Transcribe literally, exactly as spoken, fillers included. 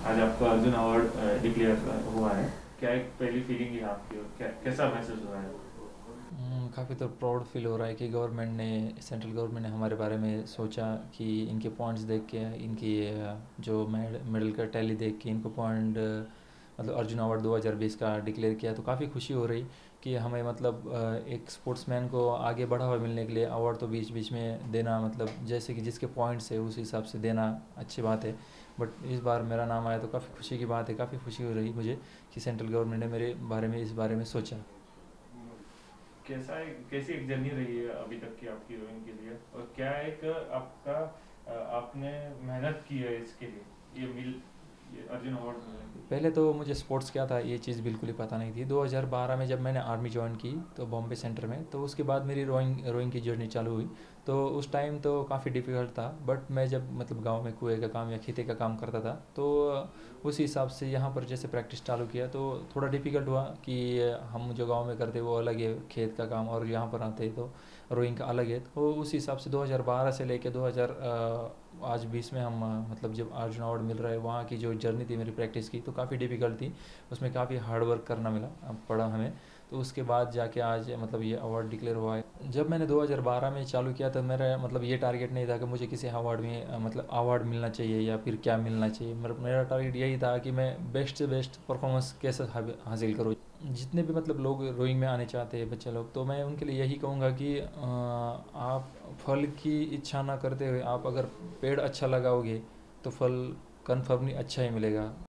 आज आपका Arjun award declare हुआ है। क्या एक पहली फीलिंग है आपकी और क्या कैसा महसूस हो रहा है? काफ़ी तो प्राउड फील हो रहा है कि गवर्नमेंट ने सेंट्रल गवर्नमेंट ने हमारे बारे में सोचा कि इनके पॉइंट्स देख के इनकी अ, जो मेड मेडल का टैली देख के इनको पॉइंट मतलब अर्जुन अवार्ड दो हज़ार बीस का डिक्लेयर किया। तो काफ़ी खुशी हो रही कि हमें मतलब अ, एक स्पोर्ट्समैन को आगे बढ़ावा मिलने के लिए अवार्ड तो बीच बीच में देना, मतलब जैसे कि जिसके पॉइंट्स है उस हिसाब से देना अच्छी बात है। बट इस बार मेरा नाम आया तो काफ़ी खुशी की बात है। काफ़ी खुशी हो रही मुझे कि सेंट्रल गवर्नमेंट ने मेरे बारे में इस बारे में सोचा। कैसा एक कैसी एक जर्नी रही है अभी तक की आपकी रोइंग के लिए, और क्या एक आपका अ, आपने मेहनत की है इसके लिए ये मिल ये अर्जुन अवार्ड मिलने के पहले तो मुझे स्पोर्ट्स क्या था ये चीज़ बिल्कुल ही पता नहीं थी। दो हज़ार बारह में जब मैंने आर्मी ज्वाइन की तो बॉम्बे सेंटर में, तो उसके बाद मेरी रोइंग रोइंग की जर्नी चालू हुई। तो उस टाइम तो काफ़ी डिफ़िकल्ट था, बट मैं जब मतलब गांव में कुएं का काम या खेती का काम करता था तो उस हिसाब से यहाँ पर जैसे प्रैक्टिस चालू किया तो थोड़ा डिफ़िकल्ट हुआ कि हम जो गांव में करते वो अलग है खेत का काम, और यहाँ पर आते तो रोइंग का अलग है। तो उस हिसाब से दो हज़ार बारह से लेके दो हज़ार आज बीस में हम अ, मतलब जब अर्जुन अवार्ड मिल रहा है, वहाँ की जो जर्नी थी मेरी प्रैक्टिस की तो काफ़ी डिफ़िकल्ट थी। उसमें काफ़ी हार्ड वर्क करना मिला अ, पड़ा हमें। तो उसके बाद जाके आज मतलब ये अवार्ड डिक्लेयर हुआ है। जब मैंने दो हज़ार बारह में चालू किया तो मेरा मतलब ये टारगेट नहीं था कि मुझे किसी अवार्ड में अ, मतलब अवार्ड मिलना चाहिए या फिर क्या मिलना चाहिए। मेरा मेरा टारगेट यही था कि मैं बेस्ट से बेस्ट परफॉर्मेंस कैसे हाबि- हासिल करूँ। जितने भी मतलब लोग रोइंग में आने चाहते हैं बच्चे लोग, तो मैं उनके लिए यही कहूँगा कि अ, आप फल की इच्छा ना करते हुए आप अगर पेड़ अच्छा लगाओगे तो फल कन्फर्मली अच्छा ही मिलेगा।